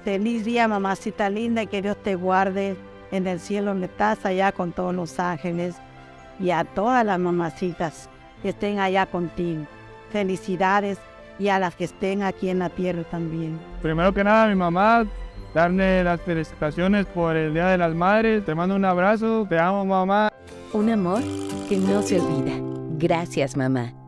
Feliz día, mamacita linda, y que Dios te guarde en el cielo donde estás, allá con todos los ángeles, y a todas las mamacitas que estén allá contigo. Felicidades, y a las que estén aquí en la tierra también. Primero que nada, a mi mamá, darle las felicitaciones por el Día de las Madres. Te mando un abrazo, te amo, mamá. Un amor que no se olvida. Gracias, mamá.